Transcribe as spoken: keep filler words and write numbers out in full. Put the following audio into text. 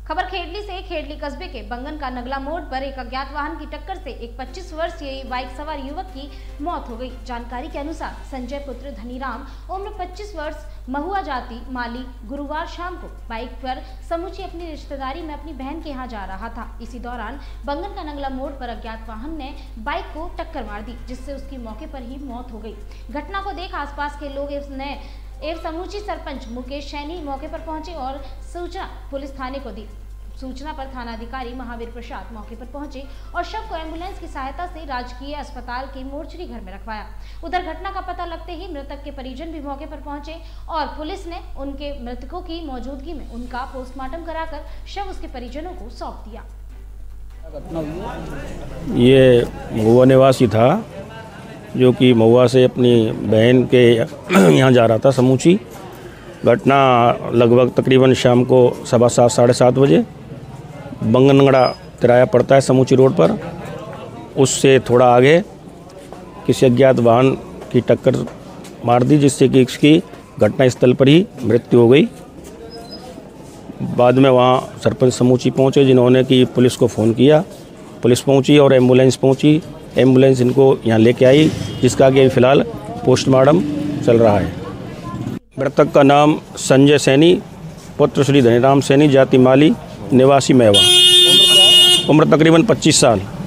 खबर खेड़ली से। खेड़ली कस्बे के बंगन का नगला मोड़ पर एक अज्ञात वाहन की टक्कर से एक पच्चीस वर्षीय बाइक सवार युवक की मौत हो गई। जानकारी के अनुसार संजय पुत्र धनीराम उम्र पच्चीस वर्ष महुआ जाति माली गुरुवार शाम को बाइक पर समूची अपनी रिश्तेदारी में अपनी बहन के यहाँ जा रहा था। इसी दौरान बंगन का नगला मोड़ पर अज्ञात वाहन ने बाइक को टक्कर मार दी, जिससे उसकी मौके पर ही मौत हो गई। घटना को देख आसपास के लोग ने एवं समूची सरपंच मुकेश सैनी मौके पर पहुंचे और सूचना पुलिस थाने को दी। सूचना पर थानाधिकारी महावीर प्रसाद मौके पर पहुंचे और शव को एम्बुलेंस की सहायता से राजकीय अस्पताल के मोर्चरी घर में रखवाया। उधर घटना का पता लगते ही मृतक के परिजन भी मौके पर पहुंचे और पुलिस ने उनके मृतकों की मौजूदगी में उनका पोस्टमार्टम कराकर शव उसके परिजनों को सौंप दिया। ये महुआ निवासी था जो कि महुआ से अपनी बहन के यहाँ जा रहा था समूची। घटना लगभग तकरीबन शाम को सवा सात साढ़े सात बजे बंगनगड़ा तिराया पड़ता है समूची रोड पर, उससे थोड़ा आगे किसी अज्ञात वाहन की टक्कर मार दी, जिससे कि इसकी घटनास्थल पर ही मृत्यु हो गई। बाद में वहाँ सरपंच समूची पहुँचे, जिन्होंने कि पुलिस को फ़ोन किया। पुलिस पहुँची और एम्बुलेंस पहुँची। एम्बुलेंस इनको यहाँ लेके आई, जिसका आगे फिलहाल पोस्टमार्टम चल रहा है। मृतक का नाम संजय सैनी पुत्र श्री धनीराम सैनी जाति माली निवासी मेवा, उम्र तकरीबन पच्चीस साल।